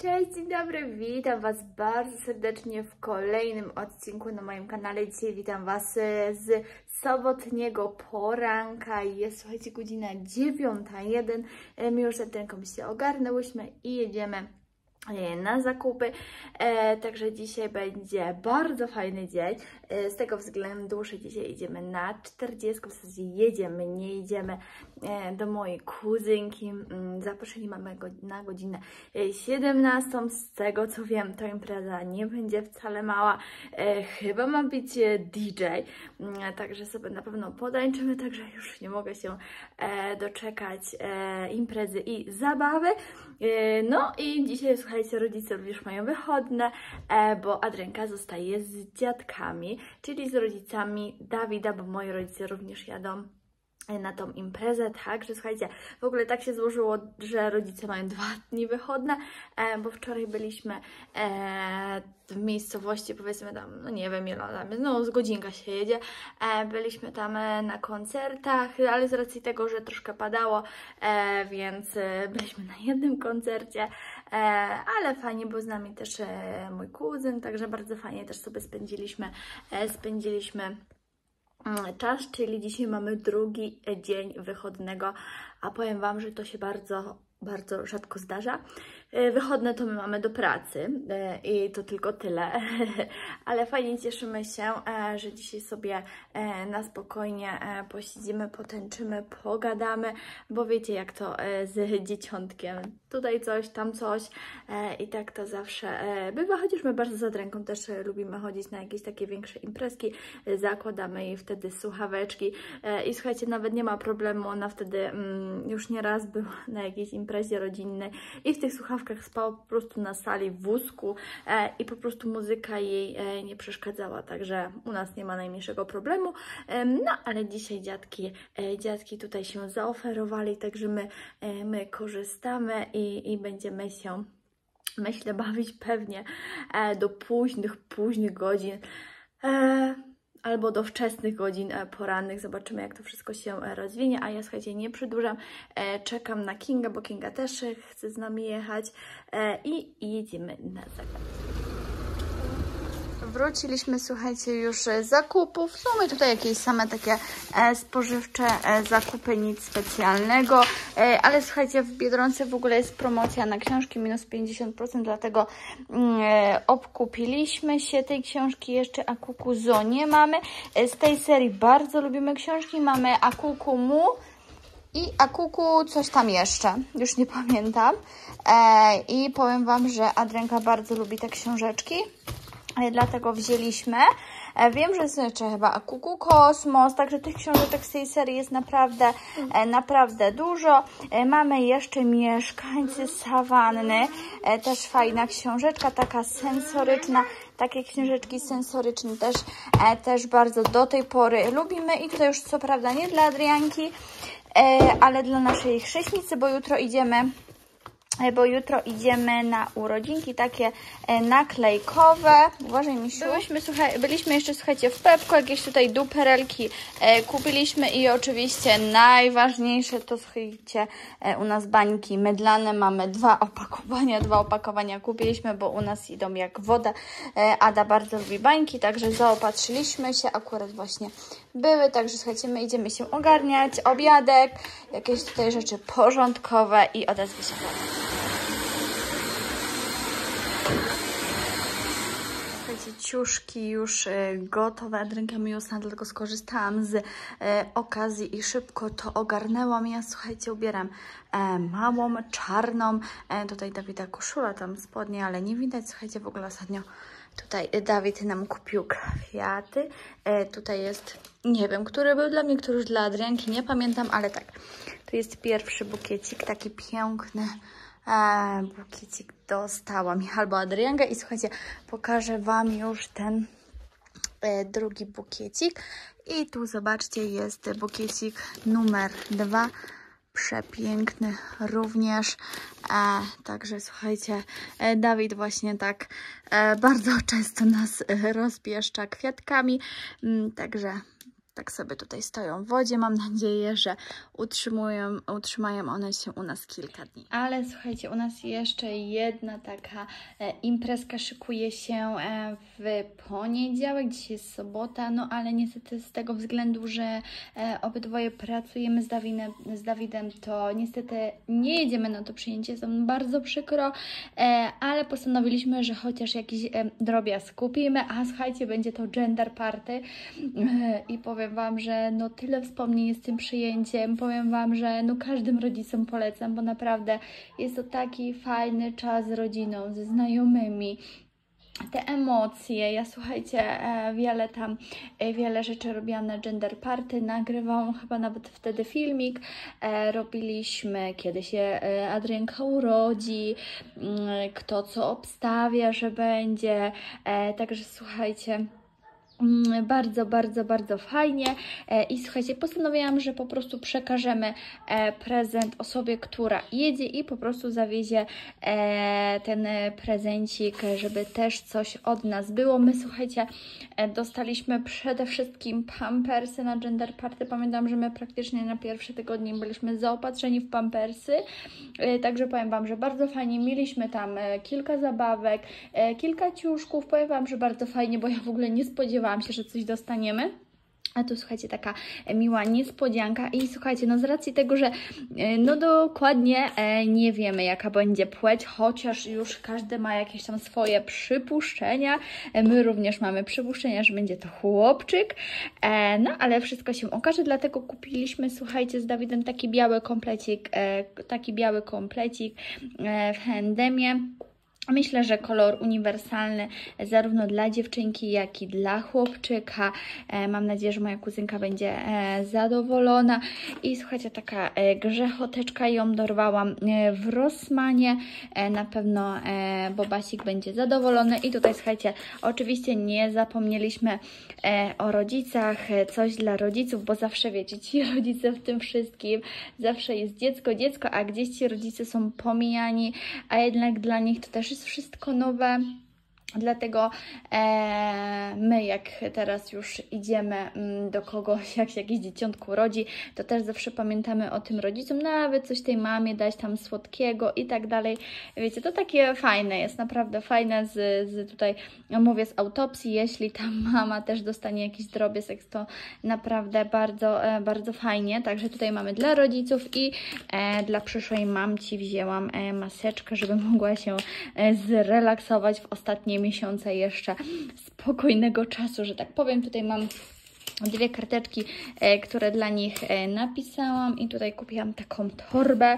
Cześć, dzień dobry, witam Was bardzo serdecznie w kolejnym odcinku na moim kanale. Dzisiaj witam Was z sobotniego poranka. Jest, słuchajcie, godzina 9:01. My już z Adrianką się ogarnęłyśmy i jedziemy na zakupy, także dzisiaj będzie bardzo fajny dzień, z tego względu, że dzisiaj idziemy na 40, w zasadzie jedziemy, nie idziemy do mojej kuzynki. Zaproszenie mamy na godzinę 17, z tego co wiem, to impreza nie będzie wcale mała, chyba ma być DJ, także sobie na pewno potańczymy, także już nie mogę się doczekać imprezy i zabawy. No i dzisiaj, słuchajcie, rodzice również mają wychodne, bo Adrianka zostaje z dziadkami, czyli z rodzicami Dawida, bo moi rodzice również jadą na tą imprezę, także słuchajcie, w ogóle tak się złożyło, że rodzice mają 2 dni wychodne, bo wczoraj byliśmy w miejscowości, powiedzmy tam, no nie wiem ile tam jest, no z godzinka się jedzie, byliśmy tam na koncertach, ale z racji tego, że troszkę padało, więc byliśmy na jednym koncercie, ale fajnie, był z nami też mój kuzyn, także bardzo fajnie też sobie spędziliśmy czas, czyli dzisiaj mamy drugi dzień wychodnego, a powiem Wam, że to się bardzo rzadko zdarza. Wychodne to my mamy do pracy i to tylko tyle, ale fajnie cieszymy się, że dzisiaj sobie na spokojnie posiedzimy, potęczymy, pogadamy, bo wiecie jak to z dzieciątkiem, tutaj coś, tam coś i tak to zawsze bywa, chociaż my bardzo z Adrianką też lubimy chodzić na jakieś takie większe imprezki, zakładamy jej wtedy słuchaweczki i słuchajcie, nawet nie ma problemu, ona wtedy już nieraz była na jakiejś imprezie rodzinnej i w tych słuchawkach spała po prostu na sali w wózku i po prostu muzyka jej nie przeszkadzała, także u nas nie ma najmniejszego problemu, no ale dzisiaj dziadki tutaj się zaoferowali, także my korzystamy i będziemy się, myślę, bawić pewnie do późnych godzin, albo do wczesnych godzin porannych. Zobaczymy, jak to wszystko się rozwinie, a ja, słuchajcie, nie przedłużam, czekam na Kingę, bo Kinga też chce z nami jechać i jedziemy na zakupy. Wróciliśmy, słuchajcie, już z zakupów. Są my tutaj jakieś same takie spożywcze zakupy, nic specjalnego, ale słuchajcie, w Biedronce w ogóle jest promocja na książki minus 50%, dlatego obkupiliśmy się tej książki jeszcze. Akuku Zo nie mamy. Z tej serii bardzo lubimy książki. Mamy Akuku Mu i Akuku coś tam jeszcze, już nie pamiętam. I powiem Wam, że Adrianka bardzo lubi te książeczki, dlatego wzięliśmy. Wiem, że jest jeszcze chyba Akuku Kosmos, także tych książeczek z tej serii jest naprawdę dużo. Mamy jeszcze Mieszkańcy Sawanny, też fajna książeczka, taka sensoryczna. Takie książeczki sensoryczne też bardzo do tej pory lubimy i to już co prawda nie dla Adrianki, ale dla naszej chrześnicy, bo jutro idziemy na urodzinki takie naklejkowe. Uważaj, misiu. Byliśmy jeszcze, słuchajcie, w Pepko, jakieś tutaj duperelki kupiliśmy i oczywiście najważniejsze to, słuchajcie, u nas bańki mydlane. Mamy 2 opakowania kupiliśmy, bo u nas idą jak woda. Ada bardzo lubi bańki, także zaopatrzyliśmy się, akurat właśnie były, także słuchajcie, my idziemy się ogarniać, obiadek, jakieś tutaj rzeczy porządkowe i odezwę się bardzo. Ciuszki już gotowe, Adrianka mi już dlatego skorzystałam z okazji i szybko to ogarnęłam. Ja, słuchajcie, ubieram małą, czarną, tutaj Dawida koszula, tam spodnie, ale nie widać, słuchajcie, w ogóle ostatnio tutaj Dawid nam kupił kwiaty, tutaj jest, nie wiem, który był dla mnie, który już dla Adrianki, nie pamiętam, ale tak, tu jest pierwszy bukiecik, taki piękny, bukiecik dostałam albo Adriankę i słuchajcie, pokażę Wam już ten drugi bukiecik i tu zobaczcie, jest bukiecik numer 2, przepiękny również, także słuchajcie, Dawid właśnie tak bardzo często nas rozpieszcza kwiatkami, także Tak sobie tutaj stoją w wodzie. Mam nadzieję, że utrzymają one się u nas kilka dni. Ale słuchajcie, u nas jeszcze jedna taka imprezka szykuje się w poniedziałek. Dzisiaj jest sobota, no ale niestety z tego względu, że obydwoje pracujemy z Dawidem, to niestety nie jedziemy na to przyjęcie. Jest nam bardzo przykro, ale postanowiliśmy, że chociaż jakiś drobiazg kupimy, a słuchajcie, będzie to gender party i powiem Wam, że no tyle wspomnień z tym przyjęciem, powiem Wam, że no każdym rodzicom polecam, bo naprawdę jest to taki fajny czas z rodziną, ze znajomymi. Te emocje, ja słuchajcie, wiele rzeczy robiłam na gender party, nagrywałam chyba nawet wtedy filmik, robiliśmy, kiedy się Adrianka urodzi, kto co obstawia, że będzie, także słuchajcie, bardzo fajnie i słuchajcie, postanowiłam, że po prostu przekażemy prezent osobie, która jedzie i po prostu zawiezie ten prezencik, żeby też coś od nas było. My słuchajcie, dostaliśmy przede wszystkim pampersy na gender party. Pamiętam, że my praktycznie na pierwsze tygodnie byliśmy zaopatrzeni w pampersy, także powiem Wam, że bardzo fajnie. Mieliśmy tam kilka zabawek, kilka ciuszków. Powiem Wam, że bardzo fajnie, bo ja w ogóle nie spodziewałam się, że coś dostaniemy. A tu słuchajcie, taka miła niespodzianka i słuchajcie, no z racji tego, że no dokładnie nie wiemy jaka będzie płeć, chociaż już każdy ma jakieś tam swoje przypuszczenia, my również mamy przypuszczenia, że będzie to chłopczyk, no ale wszystko się okaże, dlatego kupiliśmy, słuchajcie, z Dawidem taki biały komplecik w H&M-ie. Myślę, że kolor uniwersalny zarówno dla dziewczynki, jak i dla chłopczyka. Mam nadzieję, że moja kuzynka będzie zadowolona. I słuchajcie, taka grzechoteczka, ją dorwałam w Rossmanie. Na pewno Bobasik będzie zadowolony. I tutaj słuchajcie, oczywiście nie zapomnieliśmy o rodzicach. Coś dla rodziców, bo zawsze wiecie, ci rodzice w tym wszystkim. Zawsze jest dziecko, a gdzieś ci rodzice są pomijani, a jednak dla nich to też jest wszystko nowe, dlatego my jak teraz już idziemy do kogoś, jak się jakieś dzieciątko rodzi, to też zawsze pamiętamy o tym rodzicom, nawet coś tej mamie dać tam słodkiego i tak dalej. Wiecie, to takie fajne jest, naprawdę fajne tutaj, mówię z autopsji, jeśli ta mama też dostanie jakiś drobiazg, to naprawdę bardzo fajnie. Także tutaj mamy dla rodziców i dla przyszłej mamci wzięłam maseczkę, żeby mogła się zrelaksować w ostatnim miesiące jeszcze spokojnego czasu, że tak powiem. Tutaj mam dwie karteczki, które dla nich napisałam i tutaj kupiłam taką torbę,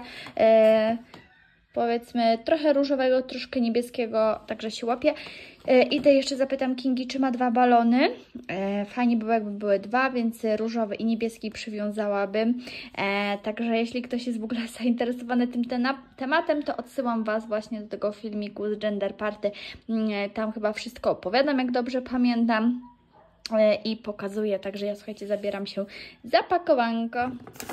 powiedzmy trochę różowego, troszkę niebieskiego, także się łapie. Idę jeszcze zapytam Kingi, czy ma 2 balony. Fajnie było, jakby były 2, więc różowy i niebieski przywiązałabym. Także jeśli ktoś jest w ogóle zainteresowany tym tematem, to odsyłam Was właśnie do tego filmiku z gender party. Tam chyba wszystko opowiadam, jak dobrze pamiętam. I pokazuję, także ja słuchajcie, zabieram się za pakowanko.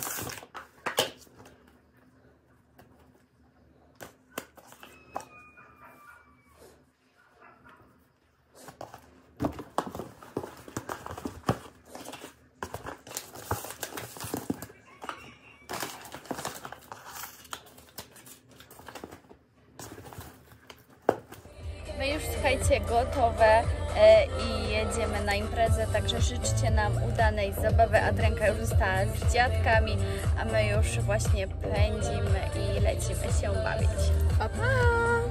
My już, słuchajcie, gotowe i jedziemy na imprezę, także życzcie nam udanej zabawy. Adrianka już została z dziadkami, a my już właśnie pędzimy i lecimy się bawić. Pa, pa!